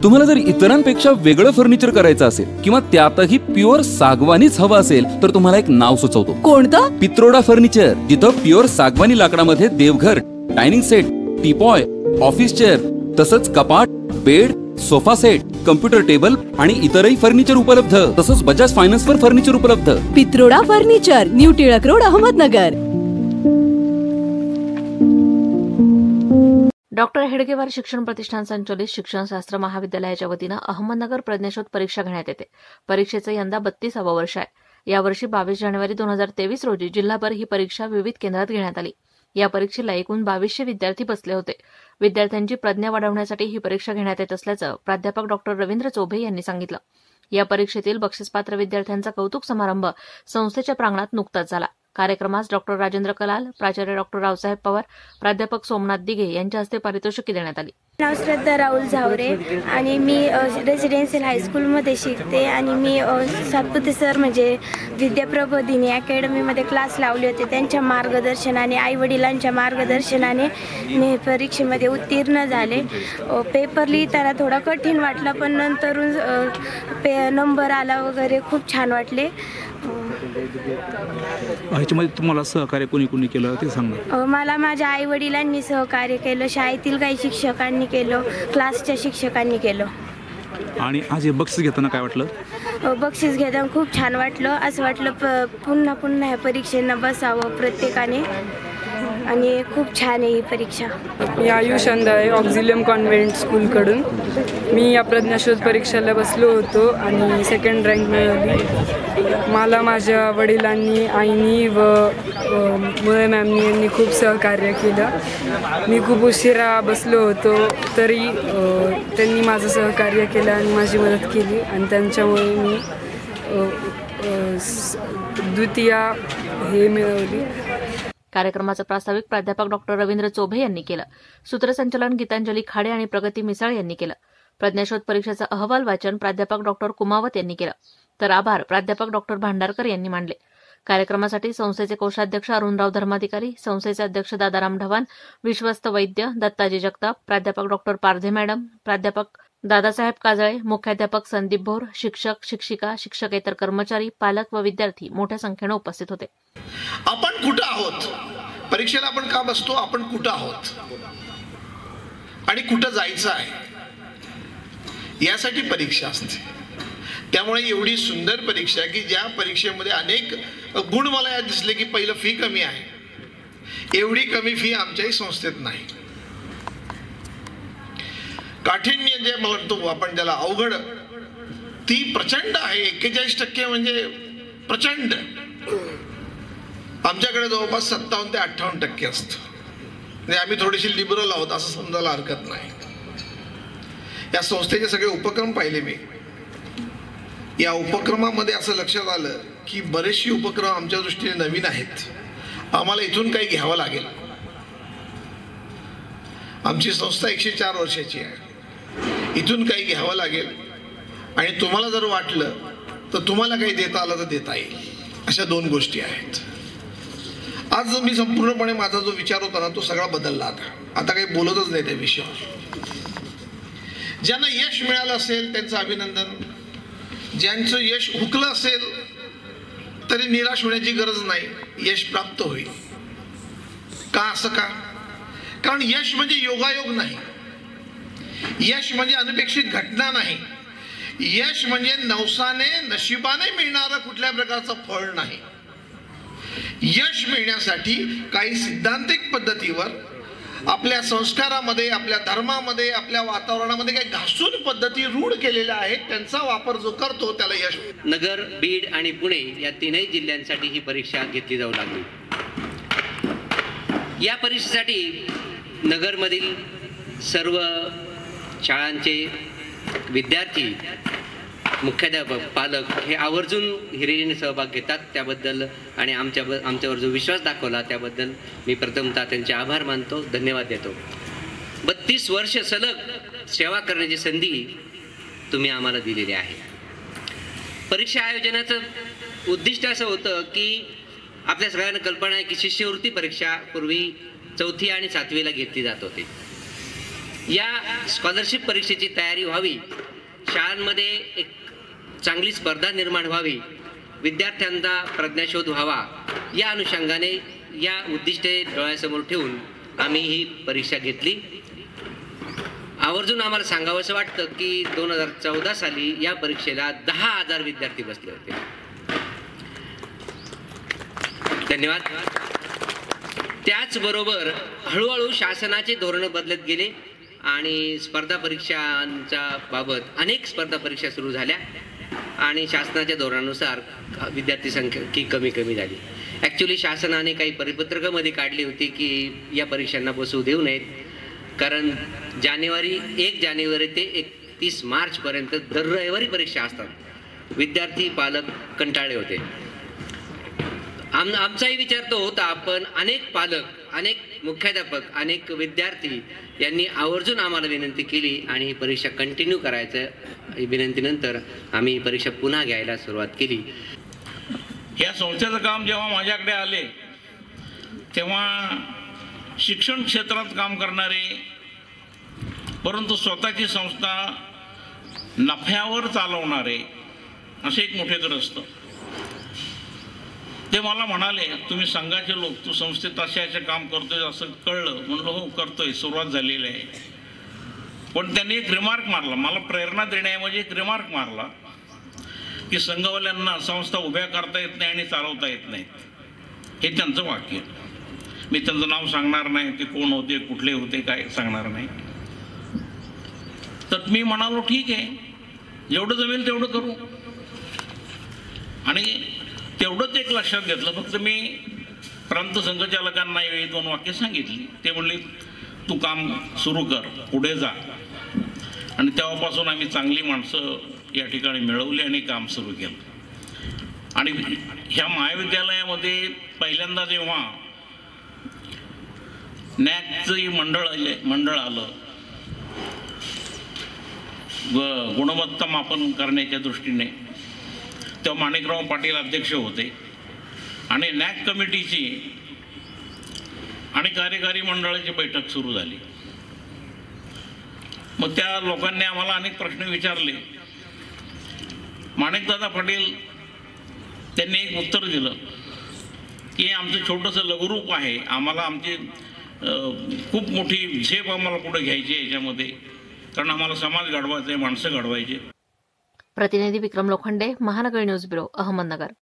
तुम्हाला जर इतरांपेक्षा वेगळं फर्निचर करायचं असेल किंवा त्यातही प्युअर सागवानीच हवं असेल तर तुम्हाला एक नाव सुचवतो. कोणतं? पित्रोडा फर्निचर, जिथं प्युअर सागवानी लाकडामध्ये देवघर, dining set, teapoy, office chair, तसंच कपाट, bed, sofa set, computer table आणि इतरही फर्निचर उपलब्ध. तसंच बजाज फायनान्स वर फर्निचर उपलब्ध. Pitroda furniture, new Tilak road, Ahmednagar. Doctor Hedgewar Shikshan Pratishthan संचलित शिक्षणशास्त्र महाविद्यालयाच्या वतीनं अहमदनगर प्रज्ञाशोध परीक्षा घेण्यात येते. परीक्षेचं यंदा 32वे वर्ष आहे. यावर्षी 22 जानेवारी 2023 रोजी जिल्हाभर ही परीक्षा विविध केंद्रात घेण्यात आली. या परीक्षेला एकूण 2200 विद्यार्थी बसले होते. विद्यार्थ्यांची प्रज्ञा वाढवण्यासाठी ही परीक्षा घेण्यात येत असल्याचं प्राध्यापक डॉक्टर रवींद्र चोभे यांनी सांगितलं. या परीक्षेतील बक्षीसपात्र विद्यार्थ्यांचा कौतुक समारंभ संस्थेच्या प्रांगणात नुकताच झाला. कार्यक्रमास डॉक्टर राजेंद्र कलाल, प्राचार्य डॉक्टर रावसाहेब पवार, प्राध्यापक सोमनाथ दिघे यांच्या हस्ते पारितोषिके देण्यात आली. नाव श्रद्धा राहुल झावरे आणि मी रेसिडेन्शियल हायस्कूलमध्ये शिकते आणि मी सातपुते सर म्हणजे विद्याप्रबोधिनी अकॅडमीमध्ये क्लास लावले होते. त्यांच्या मार्गदर्शनाने, आईवडिलांच्या मार्गदर्शनाने मी परीक्षेमध्ये उत्तीर्ण झाले. पेपर लिहिताना थोडा कठीण वाटला पण नंतरून नंबर आला वगैरे खूप छान वाटले. ह्याच्यामध्ये तुम्हाला सहकार्य कोणी कोणी केलं ते सांगा. मला माझ्या आईवडिलांनी सहकार्य केलं, शाळेतील काही शिक्षकांनी केलं, क्लासच्या शिक्षकांनी केलं. आणि आज हे बक्षीस घेताना काय वाटलं? बक्षीस घेताना खूप छान वाटलं. असं वाटलं पुन्हा पुन्हा ह्या परीक्षेनं बसावं प्रत्येकाने आणि खूप छान आहे ही परीक्षा. मी आयुष अंधाळे ऑक्झिलियम कॉन्व्हेंट स्कूलकडून मी या प्रज्ञाशोध परीक्षेला बसलो होतो आणि सेकंड रँक मिळवली. मला माझ्या वडिलांनी, आईनी व मुळे मॅमनी यांनी खूप सहकार्य केलं. मी खूप उशिरा बसलो होतो तरी त्यांनी माझं सहकार्य केलं आणि माझी मदत केली आणि त्यांच्यामुळे मी द्वितीय हे मिळवली. कार्यक्रमाचं प्रास्ताविक प्राध्यापक डॉक्टर रवींद्र चोभे यांनी केलं. सूत्रसंचालन गीतांजली खाडे आणि प्रगती मिसाळ यांनी केलं. प्रज्ञाशोध परीक्षेचा अहवाल वाचन प्राध्यापक डॉक्टर कुमावत यांनी केलं. तर आभार प्राध्यापक डॉक्टर भांडारकर यांनी मांडले. कार्यक्रमासाठी संस्थेचे कोषाध्यक्ष अरुणराव धर्माधिकारी, संस्थेचे अध्यक्ष दादाराम ढवाण, विश्वस्त वैद्य दत्ताजी जगताप, प्राध्यापक डॉक्टर पारधे मॅडम, प्राध्यापक दादासाहेब काजळे, मुख्याध्यापक संदीप भोर, शिक्षक, शिक्षिका, शिक्षकेतर कर्मचारी, पालक व विद्यार्थी मोठ्या संख्येने उपस्थित होते. आपण कुठं आहोत? परीक्षेला आपण का बसतो? आपण कुठं आहोत आणि कुठं जायचं आहे यासाठी परीक्षा असते. त्यामुळे एवढी सुंदर परीक्षा की ज्या परीक्षेमध्ये अनेक गुण मला यात दिसले की पहिलं फी कमी आहे. एवढी कमी फी आमच्याही संस्थेत नाही. काठिण्य जे म्हणतो आपण ज्याला अवघड, ती प्रचंड आहे. 41% म्हणजे प्रचंड. आमच्याकडे जवळपास 57 ते 58% असतं. म्हणजे आम्ही थोडीशी लिबरल आहोत असं समजायला हरकत नाही. या संस्थेचे सगळे उपक्रम पाहिले मी. या उपक्रमामध्ये असं लक्षात आलं की बरेचसे उपक्रम आमच्या दृष्टीने नवीन आहेत. आम्हाला इथून काही घ्यावं लागेल. आमची संस्था 104 वर्षाची आहे. इथून काही घ्यावं लागेल आणि तुम्हाला जर वाटलं तर तुम्हाला काही देता आलं तर देता येईल. अशा 2 गोष्टी आहेत. आज मी संपूर्णपणे माझा जो विचार होता ना तो सगळा बदलला. आता काही बोलतच नाही त्या विषयावर. ज्यांना यश मिळालं असेल त्यांचं अभिनंदन. ज्यांचं यश हुकलं असेल तरी निराश होण्याची गरज नाही. यश प्राप्त होईल. का असं का? कारण यश म्हणजे योगायोग नाही. यश म्हणजे अनपेक्षित घटना नाही. यश म्हणजे नवसाने, नशिबाने मिळणारं कुठल्या प्रकारचं फळ नाही. यश मिळण्यासाठी काही सिद्धांतिक पद्धतीवर आपल्या संस्कारामध्ये, आपल्या धर्मामध्ये, आपल्या वातावरणामध्ये काही घासून पद्धती रूढ केलेल्या आहेत. त्यांचा वापर जो करतो त्याला यश. नगर, बीड आणि पुणे या 3ही जिल्ह्यांसाठी ही परीक्षा घेतली जाऊ लागली. या परीक्षेसाठी नगरमधील सर्व शाळांचे विद्यार्थी, मुख्याध्यापक, पालक हे आवर्जून हिरिरीने सहभाग घेतात. त्याबद्दल आणि आमच्यावर जो विश्वास दाखवला त्याबद्दल मी प्रथमतः त्यांचे आभार मानतो, धन्यवाद देतो. 32 वर्ष सलग सेवा करण्याची संधी तुम्ही आम्हाला दिलेली आहे. परीक्षा आयोजनाचं उद्दिष्ट असं होतं की आपल्या सगळ्यांना कल्पना आहे की शिष्यवृत्ती परीक्षा पूर्वी 4थी आणि 7वीला घेतली जात होती. या स्कॉलरशिप परीक्षेची तयारी व्हावी, शाळांमध्ये एक चांगली स्पर्धा निर्माण व्हावी, विद्यार्थ्यांचा प्रज्ञाशोध व्हावा, या अनुषंगाने या उद्दिष्टे डोळ्यासमोर ठेवून आम्ही ही परीक्षा घेतली. आवर्जून आम्हाला सांगावंसं वाटतं की 2014 साली या परीक्षेला 10,000 विद्यार्थी बसले होते. धन्यवाद. त्याचबरोबर हळूहळू शासनाचे धोरण बदलत गेले आणि स्पर्धा परीक्षांच्या बाबत अनेक स्पर्धा परीक्षा सुरू झाल्या आणि शासनाच्या धोरणानुसार विद्यार्थी संख्या की कमी झाली. ॲक्च्युली शासनाने काही परिपत्रकामध्ये काढली होती की या परीक्षांना बसवू देऊ नयेत, कारण 1 जानेवारी ते 31 मार्चपर्यंत दर रविवारी परीक्षा असतात. विद्यार्थी पालक कंटाळले होते. आमचाही विचार तो होता, पण अनेक पालक, अनेक मुख्याध्यापक, अनेक विद्यार्थी यांनी आवर्जून आम्हाला विनंती केली आणि ही परीक्षा कंटिन्यू करायचं विनंतीनंतर आम्ही ही परीक्षा पुन्हा घ्यायला सुरुवात केली. या संस्थेचं काम जेव्हा माझ्याकडे आले तेव्हा शिक्षण क्षेत्रात काम करणारे परंतु स्वतःची संस्था नफ्यावर चालवणारे असे एक मोठे ग्रस्त ते मला म्हणाले, तुम्ही संघाचे लोक, तू संस्थेत असे काम करतोय असं कळलं. म्हणलं हो करतोय, सुरुवात झालेली आहे. पण त्यांनी एक रिमार्क मारला, मला प्रेरणा देण्याऐवजी एक रिमार्क मारला की संघवाल्यांना संस्था उभ्या करता येत नाही आणि चालवता येत नाही. हे त्यांचं वाक्य. मी त्यांचं नाव सांगणार नाही, ते कोण होते, कुठले होते, काय सांगणार नाही. तर मी म्हणालो ठीक आहे, जेवढं जमेल तेवढं करू. आणि तेवढंच एक लक्षात घेतलं. फक्त मी प्रांत संघचालकांना वेळी 2 वाक्य सांगितली. ते म्हणले तू काम सुरू कर, पुढे जा. आणि तेव्हापासून आम्ही चांगली माणसं या ठिकाणी मिळवली आणि काम सुरू केलं. आणि ह्या महाविद्यालयामध्ये पहिल्यांदा जेव्हा नॅकचं मंडळ आलं गुणवत्ता मापन करण्याच्या दृष्टीने, तेव्हा माणिकराव पाटील अध्यक्ष होते आणि नॅक कमिटीची आणि कार्यकारी मंडळाची बैठक सुरू झाली. मग त्या लोकांनी आम्हाला अनेक प्रश्न विचारले. माणिकदादा पाटील त्यांनी एक उत्तर दिलं की आमचं छोटंसं लघुरूप आहे, आम्हाला आमची खूप मोठी झेप आम्हाला पुढे घ्यायची आहे याच्यामध्ये, कारण आम्हाला समाज घडवायचा आहे, माणसं घडवायचे. प्रतिनिधी विक्रम लोखंडे, महानगर न्यूज ब्युरो, अहमदनगर.